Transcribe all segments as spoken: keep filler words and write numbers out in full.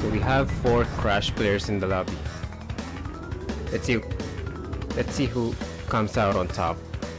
We have four Crash players in the lobby. Let's see. Let's see who comes out on top.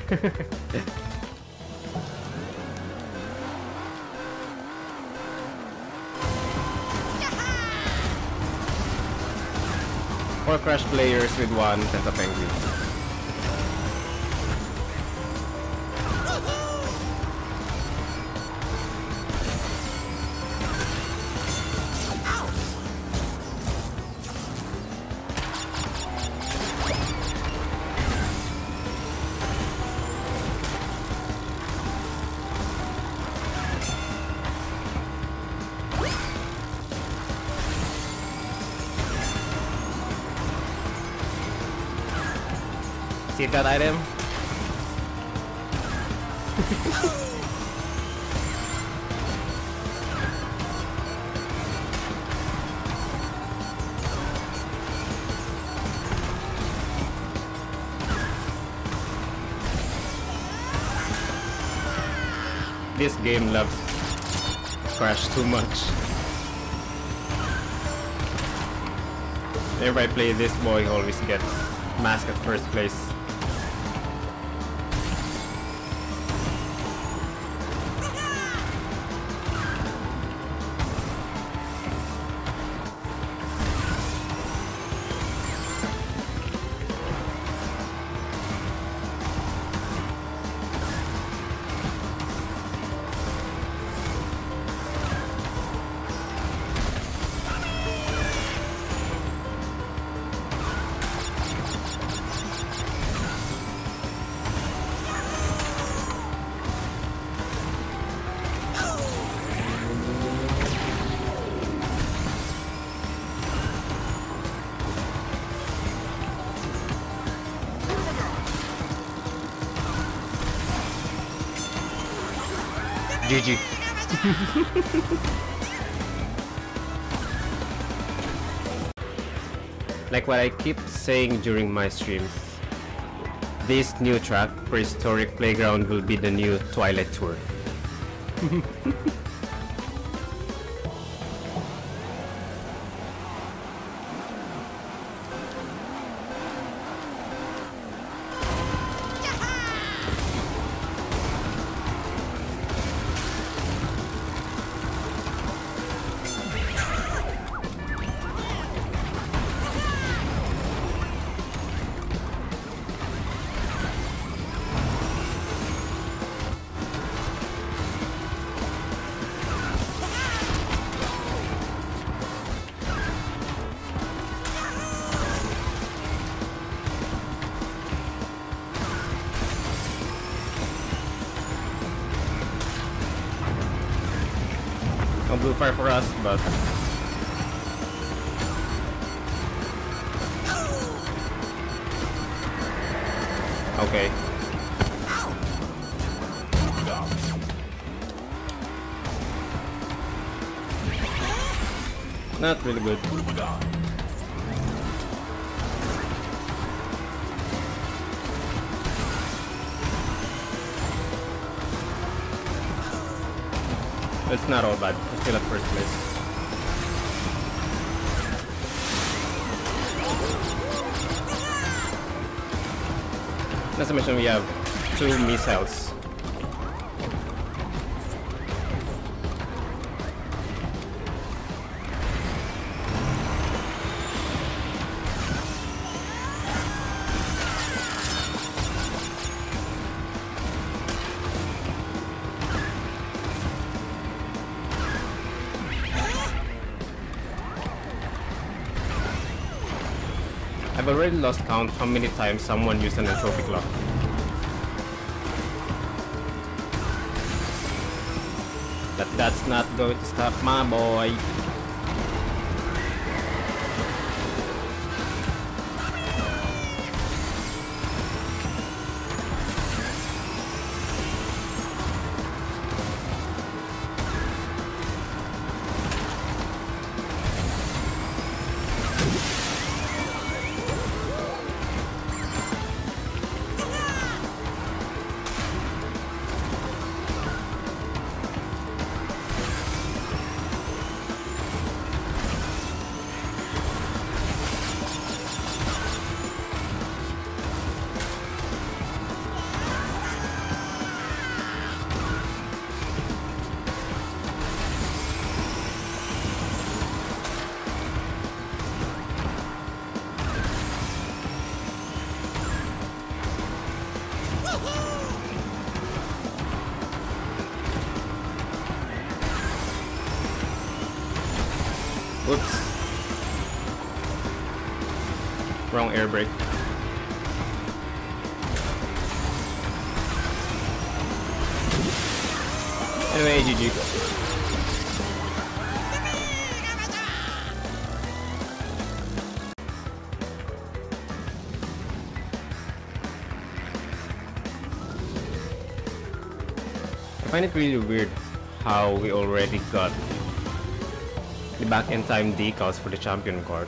Four Crash players with one Tenta Penguin. See that item? This game loves Crash too much. Whenever I play this, boy always gets mask at first place. G G. Like what I keep saying during my streams, this new track, Prehistoric Playground, will be the new Twilight Tour. No blue fire for us, but okay. Not really good. It's not all bad. We're still at first place. Not to mention we have two missiles. I've already lost count how many times someone used an entropy clock. But that's not going to stop my boy. Whoops. Wrong air brake. Anyway, G G. I find it really weird how we already got the back in time decals for the champion card.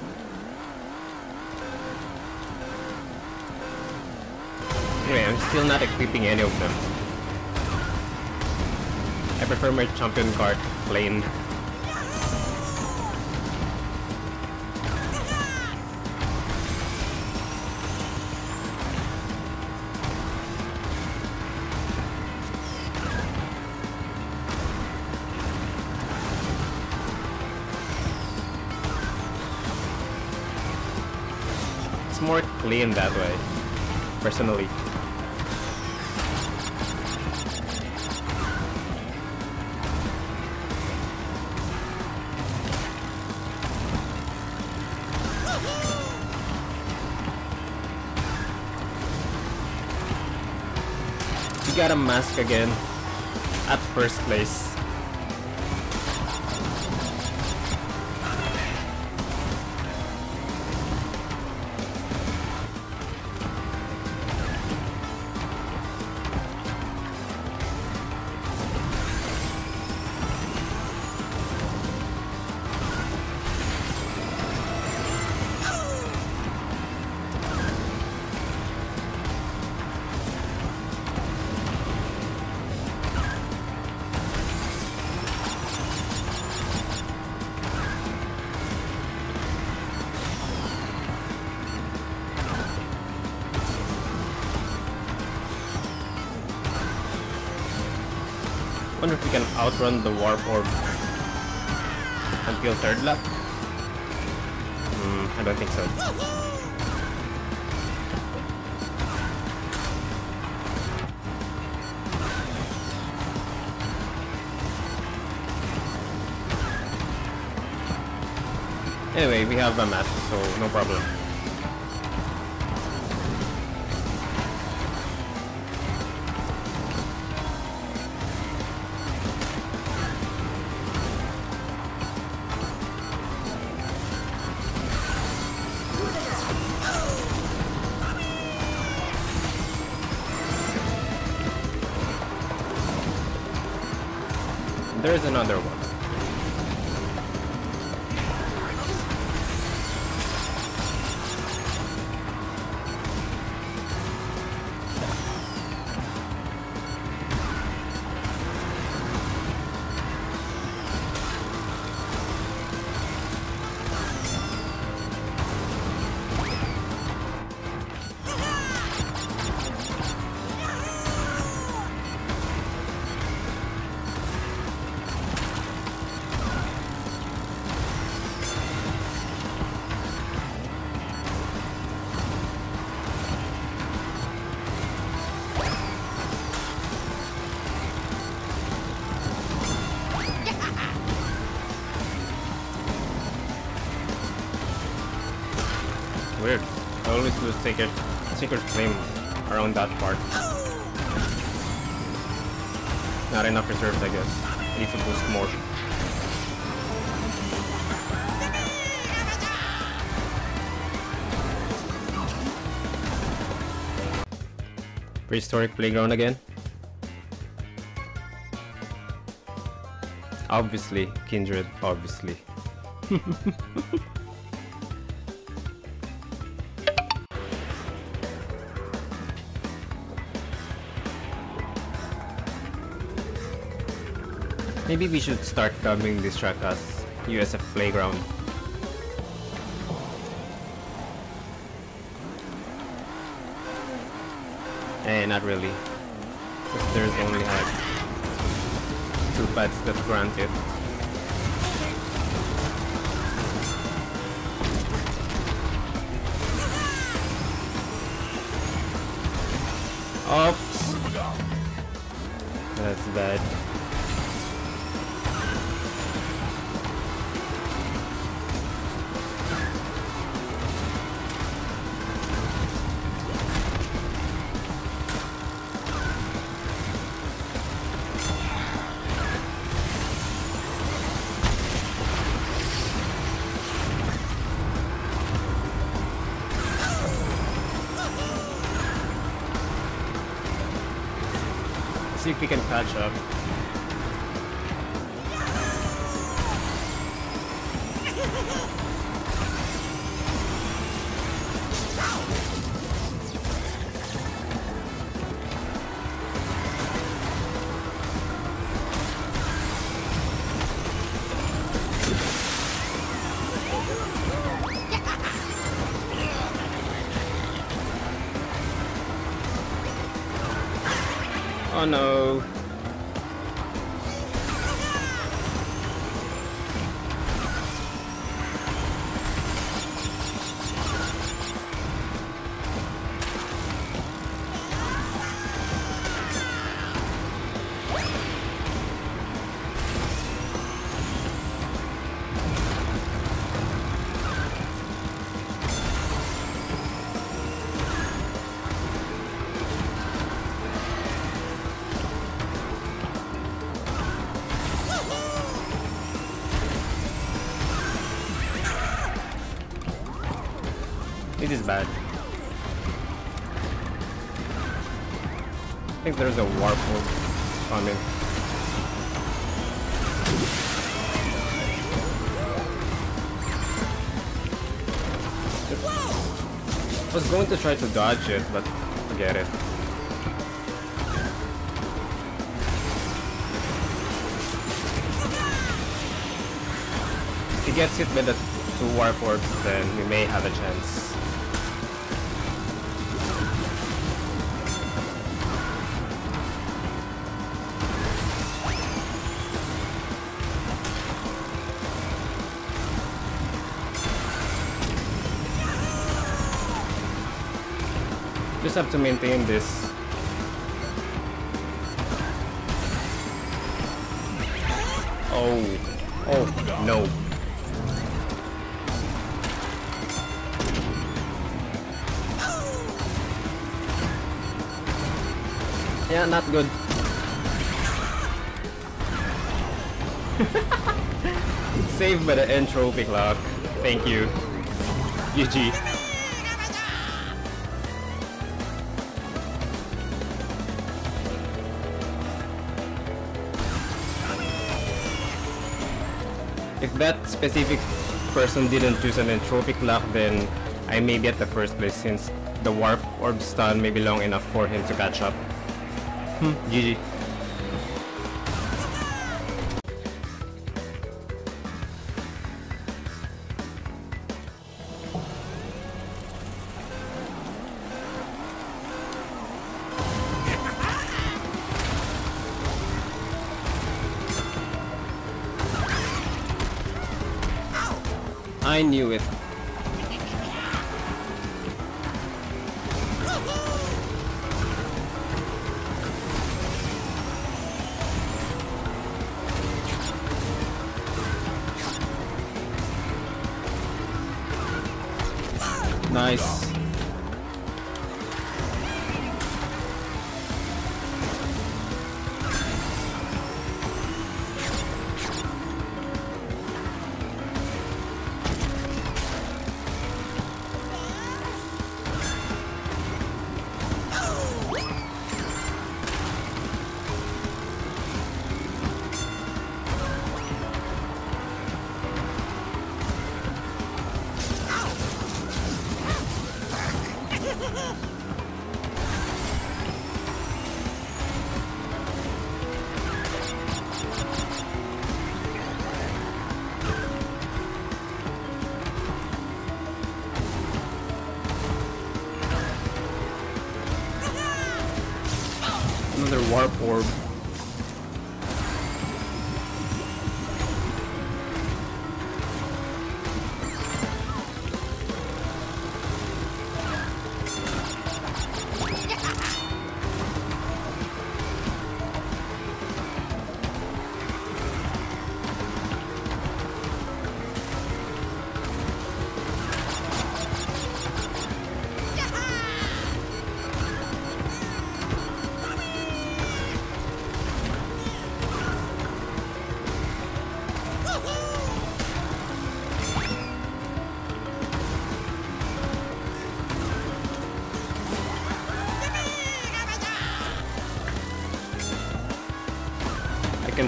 Anyway, I'm still not equipping any of them. I prefer my champion card plain. It's more clean that way, personally. You got a mask again at first place. I wonder if we can outrun the warp orb until third lap. Hmm, I don't think so. Anyway, we have a mask, so no problem. There's another one. Weird. I always lose Sacred, Sacred Flame around that part. Not enough reserves, I guess. I need to boost more. Prehistoric Playground again? Obviously, Kindred, obviously. Maybe we should start dubbing this track as U S F Playground. Eh, not really. Because there's only like two pads that grant it. Oops! That's bad. see if we can catch up. Oh no. This is bad. I think there's a warp orb coming. I was going to try to dodge it, but forget it. If he gets hit by the two warp orbs, then we may have a chance. Just have to maintain this. Oh, oh no. Yeah, not good. Saved by the entropy clock. Thank you. G G. If that specific person didn't choose an entropic lock, then I may be at the first place since the warp orb stun may be long enough for him to catch up. Hmm, G G. I knew it. Nice. Another warp orb.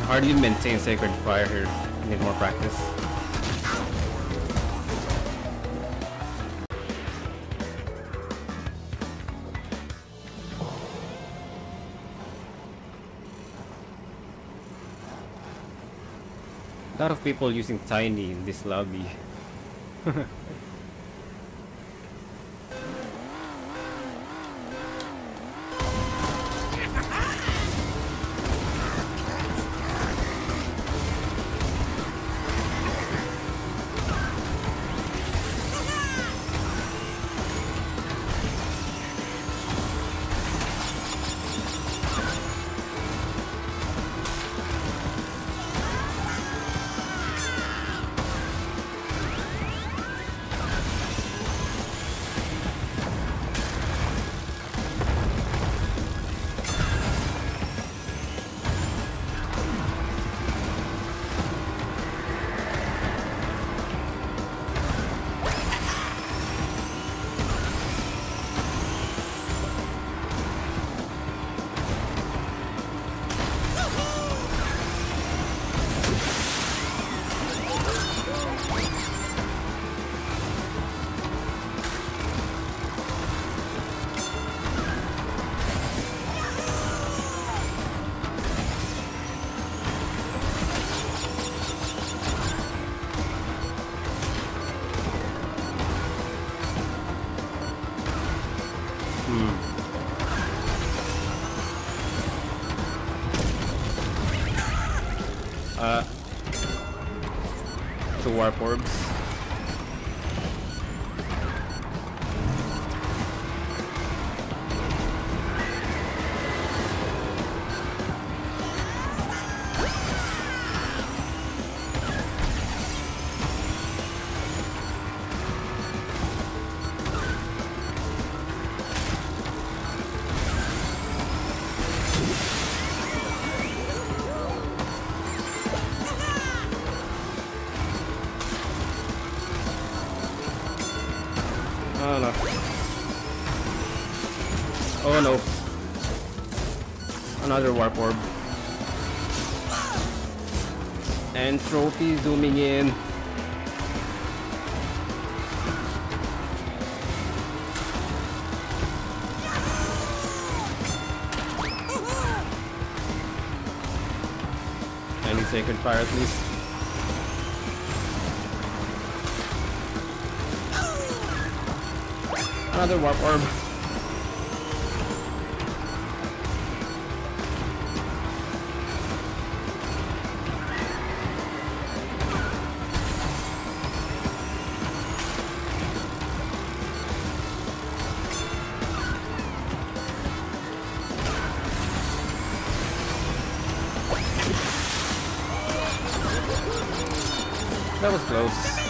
How do you maintain Sacred Fire here? Need more practice. A lot of people using Tiny in this lobby. Uh, the warp orbs. Oh no. Oh no. Another warp orb. And trophy zooming in. I need Sacred Fire at least. Another warp orb. That was close.